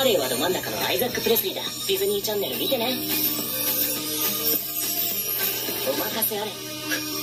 令和ど真ん中のアイザック・プレスリーだ。ディズニーチャンネル見てね。お任せあれ。